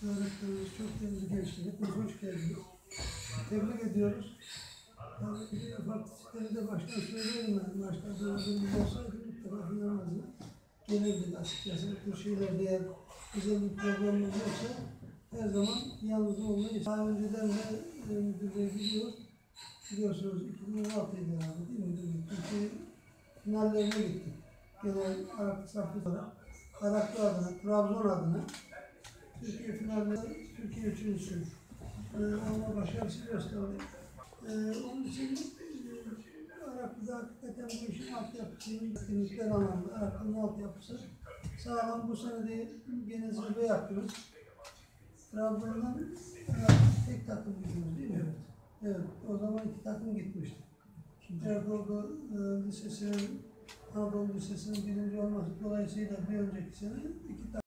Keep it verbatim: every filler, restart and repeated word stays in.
öğretmenimiz çok değerli gençler. Hepiniz hoş geldiniz. Tebrik ediyoruz. Tabii fakülteleri de baştan söyleyeyim ben. Başta dördüncü olsaydı mutlaka inanmazdı. Gelirdik açıkçası. Bu şeylerde eğer özel bir programımız yoksa her zaman yalnız olmayı. Daha önceden de e, müdürlüğe gidiyor. Biliyorsunuz iki bin on altıydı herhalde değil mi müdürlük? Çünkü finallerine gittik. Genel Araklı Saflık olarak. Araklı adına, Trabzon adına. Türkiye finalinde Türkiye üçüncüsü. Ee, ama başarısı gösterdi. Ee, onun için e, Araklı'da hakikaten bu işin altyapısı, etkinlikler anlamda Araklı'nın altyapısı sağlam. Bu sene de gene zirve yapıyoruz. Trabzon'dan tek takım gidiyoruz değil mi? Evet. Evet. O zaman iki takım gitmişti. Erdoğdu e, Lisesi'nin, Anadolu Lisesi'nin birinci olması dolayısıyla bir önceki sene iki takım